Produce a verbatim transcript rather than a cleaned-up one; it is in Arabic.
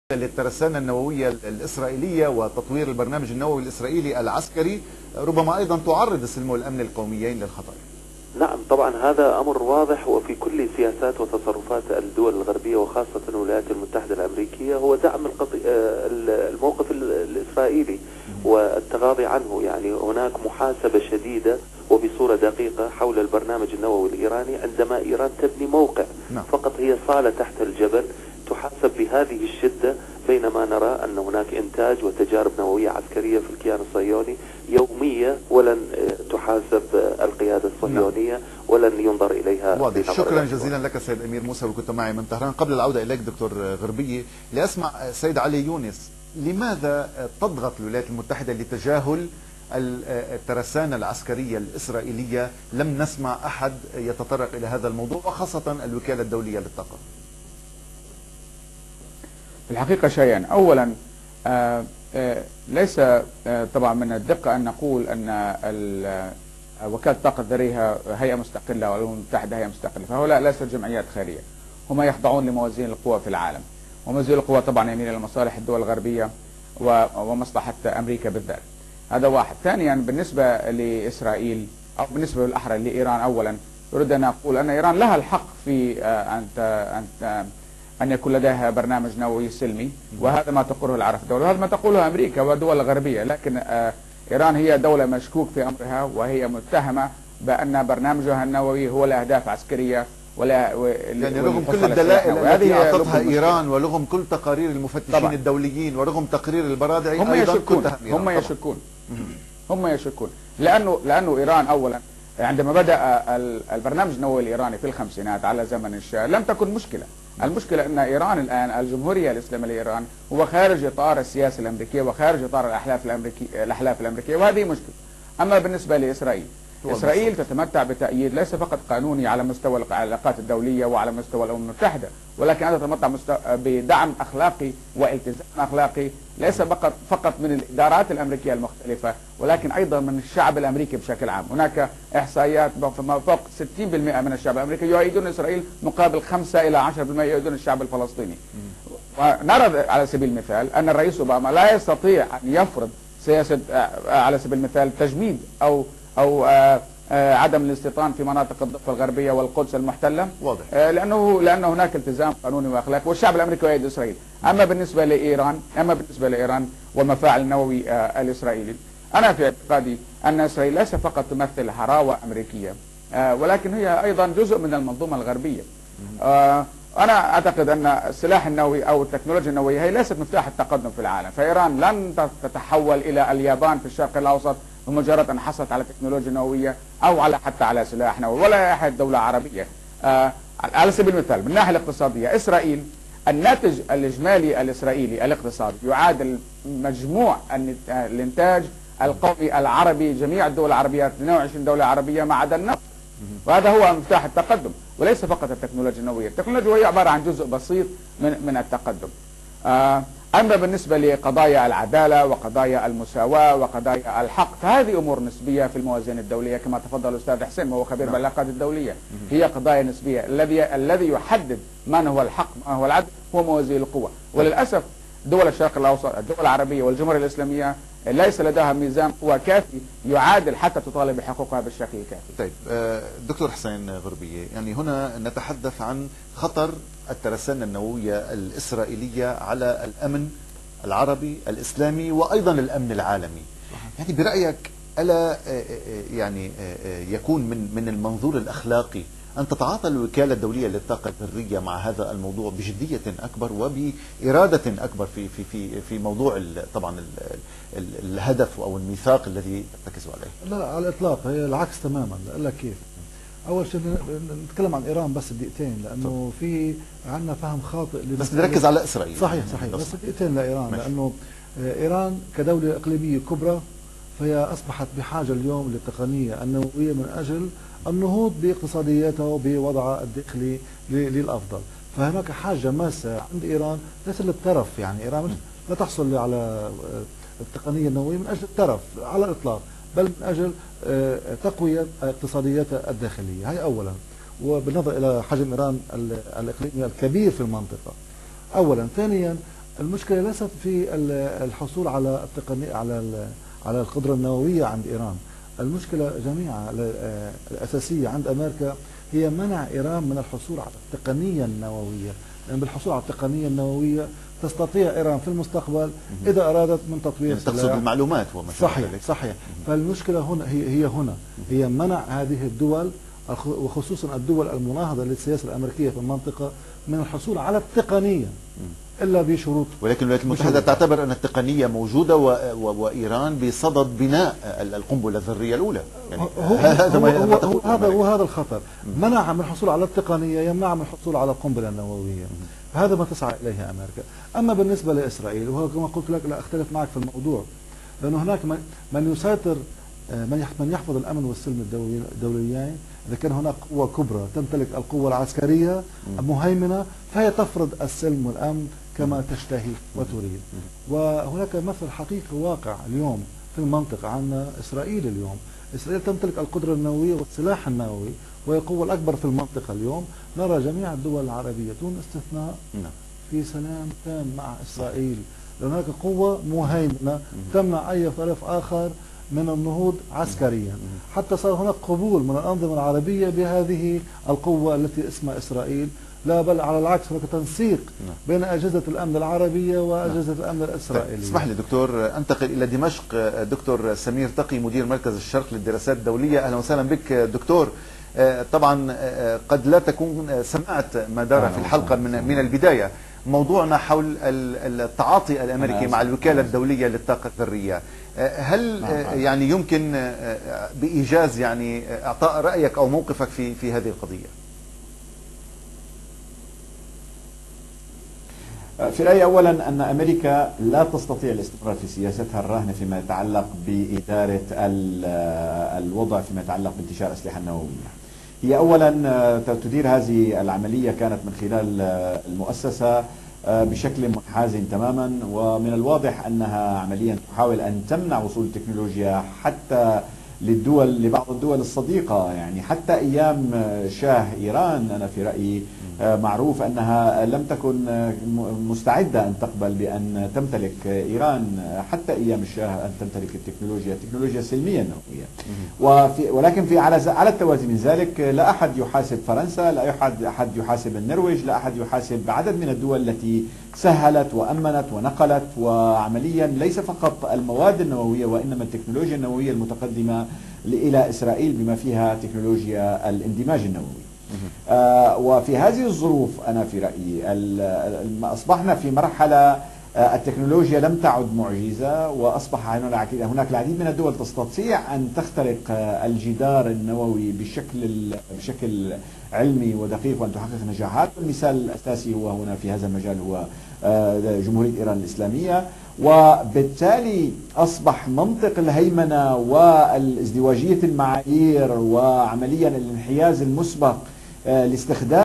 للترسانة النووية الإسرائيلية وتطوير البرنامج النووي الإسرائيلي العسكري ربما أيضا تعرض السلم والأمن القوميين للخطر. نعم طبعا هذا أمر واضح، وفي كل سياسات وتصرفات الدول الغربية وخاصة الولايات المتحدة الأمريكية هو دعم الموقف الإسرائيلي والتغاضي عنه. يعني هناك محاسبة شديدة وبصورة دقيقة حول البرنامج النووي الإيراني عندما إيران تبني موقع نعم. فقط هي صالة تحت الجبل تحاسب بهذه الشدة، بينما نرى أن هناك إنتاج وتجارب نووية عسكرية في الكيان الصهيوني يومية، ولن تحاسب القيادة الصهيونية ولن ينظر إليها. واضح. شكرا جزيلا لك سيد أمير موسى، وكنت معي من طهران. قبل العودة إليك دكتور غربية لأسمع سيد علي يونس، لماذا تضغط الولايات المتحدة لتجاهل الترسانة العسكرية الإسرائيلية؟ لم نسمع أحد يتطرق إلى هذا الموضوع، وخاصة الوكالة الدولية للطاقة. في الحقيقة شيئا، أولا آآ آآ ليس طبعا من الدقة أن نقول أن وكالة الطاقة الذرية هيئة مستقلة والأمم المتحدة هيئة مستقلة، فهؤلاء ليست جمعيات خيرية، هم يخضعون لموازين القوى في العالم، وموازين القوى طبعا يميل إلى مصالح الدول الغربية ومصلحة أمريكا بالذات. هذا واحد. ثانيا بالنسبة لإسرائيل أو بالنسبة بالأحرى لإيران، أولا أريد أن أقول أن إيران لها الحق في أن أن أن يكون لديها برنامج نووي سلمي، وهذا ما تقوله العرب الدولة، وهذا ما تقوله أمريكا والدول الغربية، لكن إيران هي دولة مشكوك في أمرها، وهي متهمة بأن برنامجها النووي هو لأهداف عسكرية ولا يعني رغم كل الدلائل التي أعطتها إيران ورغم كل تقارير المفتشين طبعا. الدوليين ورغم تقرير البرادعي هم أيضا يشكون هم يشكون هم يشكون لأنه لأنه إيران أولا عندما بدأ البرنامج النووي الإيراني في الخمسينات على زمن الشاه لم تكن مشكلة. المشكلة أن إيران الآن الجمهورية الإسلامية لإيران هو خارج إطار السياسة الأمريكية وخارج إطار الأحلاف الأمريكية الأحلاف الأمريكية وهذه مشكلة. أما بالنسبة لإسرائيل، إسرائيل تتمتع بتأييد ليس فقط قانوني على مستوى العلاقات الدولية وعلى مستوى الأمم المتحدة، ولكن تتمتع بدعم أخلاقي والتزام أخلاقي ليس فقط فقط من الإدارات الأمريكية المختلفة، ولكن أيضا من الشعب الأمريكي بشكل عام. هناك إحصائيات فما فوق ستين بالمئة من الشعب الأمريكي يؤيدون إسرائيل مقابل خمسة إلى عشرة بالمئة يؤيدون الشعب الفلسطيني. ونرى على سبيل المثال أن الرئيس أوباما لا يستطيع أن يفرض سياسة على سبيل المثال تجميد أو أو آآ آآ عدم الاستيطان في مناطق الضفة الغربية والقدس المحتلة، واضح. لأنه لأن هناك التزام قانوني وأخلاقي، والشعب الأمريكي يؤيد إسرائيل. أما بالنسبة لإيران أما بالنسبة لإيران والمفاعل النووي الإسرائيلي، أنا في اعتقادي أن إسرائيل ليس فقط تمثل هراوة أمريكية، ولكن هي أيضا جزء من المنظومة الغربية. أنا أعتقد أن السلاح النووي أو التكنولوجيا النووية هي ليست مفتاح التقدم في العالم، فإيران لن تتحول إلى اليابان في الشرق الأوسط بمجرد أن حصلت على تكنولوجيا نووية أو على حتى على سلاح نووي، ولا أحد دولة عربية. آه على سبيل المثال من الناحية الاقتصادية، إسرائيل الناتج الإجمالي الإسرائيلي الاقتصادي يعادل مجموع الإنتاج القومي العربي، جميع الدول العربية اثنين وعشرين دولة عربية ما عدا النفط، وهذا هو مفتاح التقدم، وليس فقط التكنولوجيا النووية. التكنولوجيا النووية عبارة عن جزء بسيط من من التقدم. آه أما بالنسبة لقضايا العدالة وقضايا المساواة وقضايا الحق، فهذه أمور نسبية في الموازين الدولية كما تفضل الأستاذ حسين وهو خبير بالعلاقات الدولية. هي قضايا نسبية. الذي الذي يحدد ما هو الحق ما هو العدل هو موازين القوى، وللأسف دول الشرق الأوسط الدول العربية والجمهورية الإسلامية ليس لديها ميزان قوى كافي يعادل حتى تطالب بحقوقها بالشكل الكافي. طيب دكتور حسين غربية، يعني هنا نتحدث عن خطر الترسانة النووية الإسرائيلية على الأمن العربي الإسلامي وأيضا الأمن العالمي. يعني برأيك ألا يعني يكون من من المنظور الأخلاقي أن تتعاطى الوكالة الدولية للطاقة الذرية مع هذا الموضوع بجدية أكبر وبإرادة أكبر في في في في موضوع طبعا الهدف أو الميثاق الذي ترتكزوا عليه؟ لا على الإطلاق، هي العكس تماما. أقول لك كيف. أول شيء نتكلم عن إيران بس دقيقتين، لأنه في عندنا فهم خاطئ. بس نركز على إسرائيل. صحيح صحيح بس دقيقتين لإيران، لأنه إيران كدولة إقليمية كبرى فهي أصبحت بحاجة اليوم للتقنية النووية من أجل النهوض باقتصادياتها وبوضعها الداخلي للأفضل. فهناك حاجة ماسة عند إيران ليس للترف، يعني إيران لا تحصل على التقنية النووية من أجل الترف على الإطلاق، بل من أجل تقوية اقتصادياتها الداخلية. هي أولا، وبالنظر إلى حجم إيران الإقليمي الكبير في المنطقة أولا. ثانيا المشكلة ليست في الحصول على التقنية على على القدرة النووية عند إيران. المشكلة جميعا الأساسية عند أمريكا هي منع إيران من الحصول على التقنية النووية، لأن بالحصول على التقنية النووية تستطيع إيران في المستقبل إذا أرادت من تطوير يعني تقصد المعلومات وما صحيح صحيح. فالمشكلة هنا هي هي هنا هي منع هذه الدول وخصوصا الدول المناهضة للسياسة الأمريكية في المنطقة من الحصول على التقنية إلا بشروط. ولكن الولايات المتحدة تعتبر أن التقنية موجودة و... و... وإيران بصدد بناء القنبلة الذرية الأولى. يعني هو هذا هو هو هو هذا هو هذا الخطر، منع من الحصول على التقنية يمنع من الحصول على القنبلة النووية. هذا ما تسعى إليه أمريكا. أما بالنسبة لإسرائيل وهو كما قلت لك لا أختلف معك في الموضوع، لأنه هناك من يسيطر من يحفظ الأمن والسلم الدوليين. إذا كان هناك قوة كبرى تمتلك القوة العسكرية مهيمنة فهي تفرض السلم والأمن كما تشتهي وتريد. وهناك مثل حقيقي واقع اليوم في المنطقة عن إسرائيل. اليوم إسرائيل تمتلك القدرة النووية والسلاح النووي وهي القوة الأكبر في المنطقة. اليوم نرى جميع الدول العربية دون استثناء في سلام تام مع إسرائيل، لأن هناك قوة مهيمنة تمنع أي طرف آخر من النهوض عسكريا. حتى صار هناك قبول من الأنظمة العربية بهذه القوة التي اسمها إسرائيل، لا بل على العكس هناك تنسيق بين أجهزة الأمن العربية وأجهزة الأمن الإسرائيلية. اسمح لي دكتور أنتقل إلى دمشق. دكتور سمير تقي مدير مركز الشرق للدراسات الدولية، أهلا وسهلا بك دكتور. طبعا قد لا تكون سمعت ما دار في الحلقة من من البداية. موضوعنا حول التعاطي الأمريكي مع الوكالة الدولية للطاقة الذرية. هل يعني يمكن بإيجاز يعني إعطاء رأيك أو موقفك في في هذه القضية؟ في رأيي أولا أن أمريكا لا تستطيع الاستمرار في سياستها الراهنة فيما يتعلق بإدارة الوضع فيما يتعلق بانتشار الأسلحة النووية. هي أولا تدير هذه العملية كانت من خلال المؤسسة بشكل منحاز تماما، ومن الواضح أنها عمليا تحاول أن تمنع وصول التكنولوجيا حتى للدول لبعض الدول الصديقة. يعني حتى أيام شاه إيران أنا في رأيي معروف أنها لم تكن مستعدة أن تقبل بأن تمتلك إيران حتى أيام الشاه أن تمتلك التكنولوجيا التكنولوجيا السلمية النووية. وفي ولكن في على على التوازي من ذلك لا أحد يحاسب فرنسا، لا أحد أحد يحاسب النرويج، لا أحد يحاسب عدد من الدول التي سهلت وأمنت ونقلت وعمليا ليس فقط المواد النووية وإنما التكنولوجيا النووية المتقدمة إلى إسرائيل بما فيها تكنولوجيا الاندماج النووي. آه وفي هذه الظروف أنا في رأيي أصبحنا في مرحلة آه التكنولوجيا لم تعد معجزة، وأصبح هناك العديد من الدول تستطيع أن تخترق آه الجدار النووي بشكل بشكل علمي ودقيق وأن تحقق نجاحات. المثال الأساسي هو هنا في هذا المجال هو آه جمهورية إيران الإسلامية. وبالتالي أصبح منطق الهيمنة والازدواجية المعايير وعمليا الانحياز المسبق لاستخدام